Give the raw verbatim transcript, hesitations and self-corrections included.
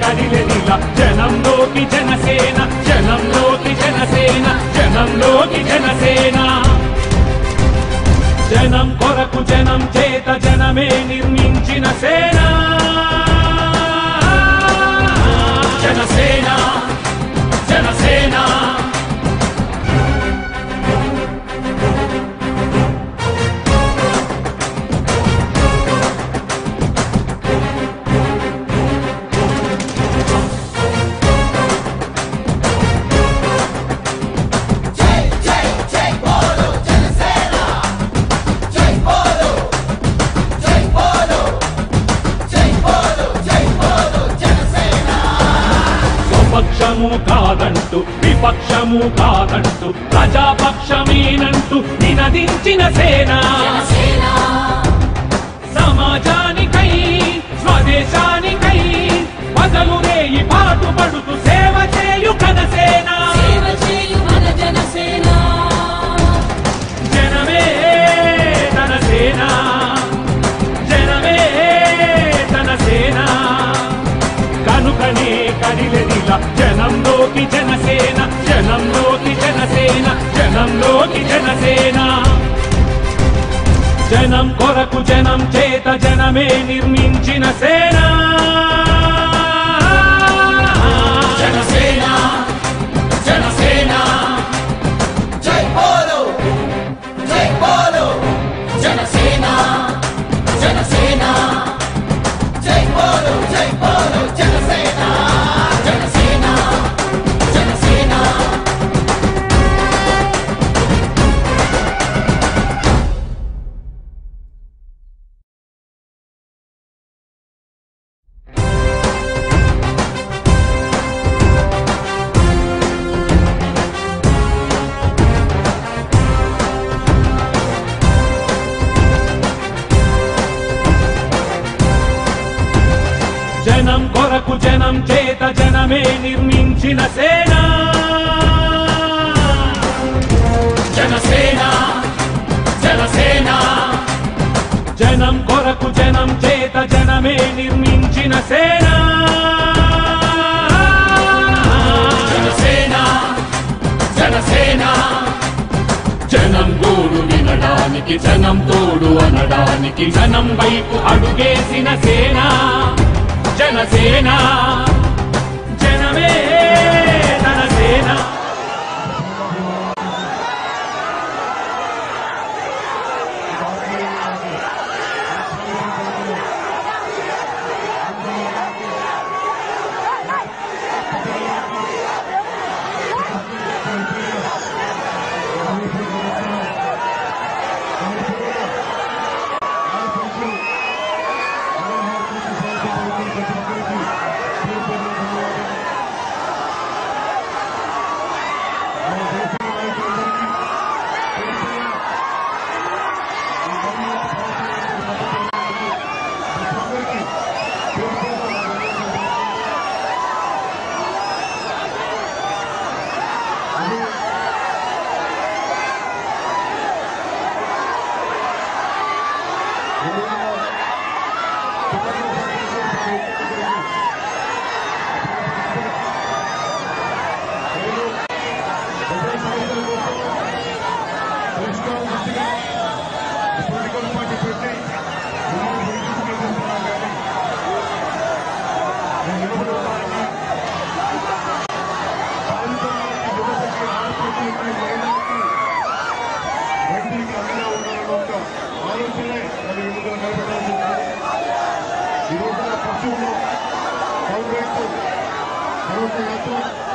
కదిలెదిలా జనంలోకి జనసేన జనంలోకి జనసేన జనంలోకి జనసేన జనం కొరకు జనం చేత జనమే నిర్మించిన సేన జనసేన జనసేన పక్షము కాదంటూ విపక్షము కాదంటూ ప్రజాపక్షమేనంటూ నినదించిన సేన సమాజానికై స్వదేశానికై పగలు రేయి పాటుపడుతూ సేవ చేయు ఘనసేన జనమే తన సేన జనమే తన సేన కనుకనే కదిలెదిలా జనంలోకి జనసేన జనంలోకి జనసేన జనంలోకి జనసేన జనం కొరకు జనం చేత జనమే నిర్మించిన సేన జనసేన జనసేన జై బోలో జై బోలో జనసేన జనసేన జై బోలో జై బోలో జనసేన జనసేన జనసేన జనం కొరకు జనం చేత జనమే నిర్మించిన సేన జనసేన జనసేన జనం కొరకు జనం చేత జనమే నిర్మించిన సేన జనసేన జనసేన జనం గోడు వినడానికి జనం తోడు అనడానికి జనం వైపు అడుగేసిన సేన జనసేన జనమే తన సేన ఈ రోజున పశువులు కాంగ్రెస్